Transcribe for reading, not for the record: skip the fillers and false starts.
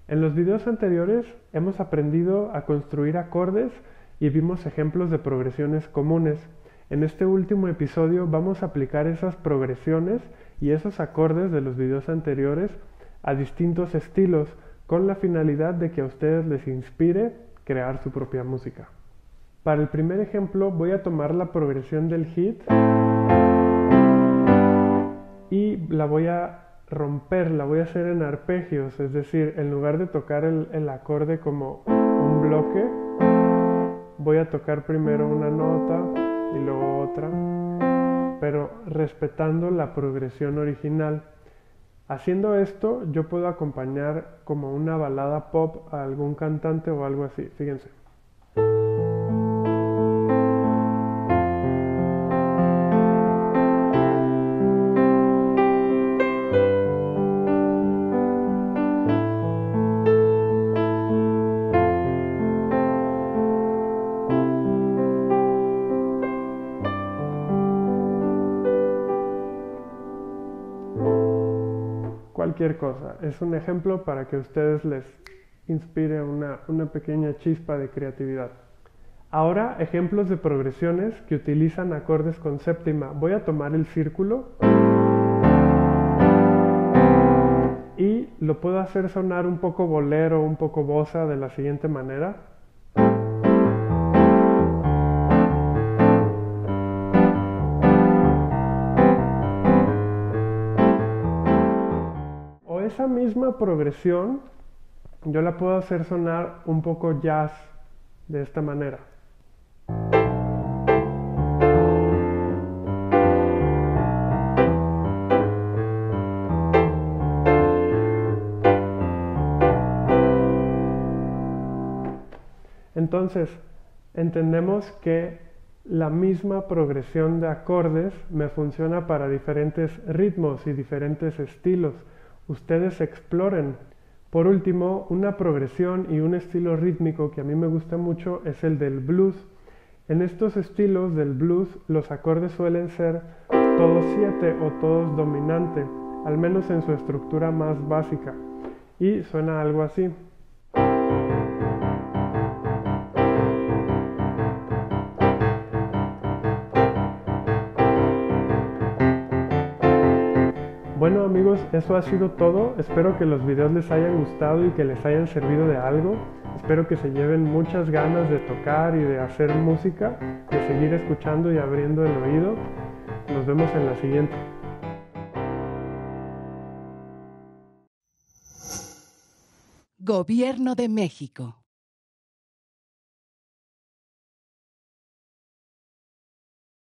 En los videos anteriores hemos aprendido a construir acordes y vimos ejemplos de progresiones comunes. En este último episodio vamos a aplicar esas progresiones y esos acordes de los videos anteriores a distintos estilos con la finalidad de que a ustedes les inspire crear su propia música. Para el primer ejemplo voy a tomar la progresión del hit y la voy a romper, la voy a hacer en arpegios, es decir, en lugar de tocar el acorde como un bloque, voy a tocar primero una nota y luego otra, pero respetando la progresión original. Haciendo esto, yo puedo acompañar como una balada pop a algún cantante o algo así, fíjense. Cualquier cosa, es un ejemplo para que a ustedes les inspire una pequeña chispa de creatividad. Ahora, ejemplos de progresiones que utilizan acordes con séptima. Voy a tomar el círculo y lo puedo hacer sonar un poco bolero, un poco bossa de la siguiente manera. O esa misma progresión yo la puedo hacer sonar un poco jazz de esta manera. Entonces, entendemos que la misma progresión de acordes me funciona para diferentes ritmos y diferentes estilos. Ustedes exploren. Por último, una progresión y un estilo rítmico que a mí me gusta mucho es el del blues. En estos estilos del blues, los acordes suelen ser todos 7 o todos dominante, al menos en su estructura más básica. Y suena algo así. Bueno amigos, eso ha sido todo. Espero que los videos les hayan gustado y que les hayan servido de algo. Espero que se lleven muchas ganas de tocar y de hacer música, de seguir escuchando y abriendo el oído. Nos vemos en la siguiente. Gobierno de México.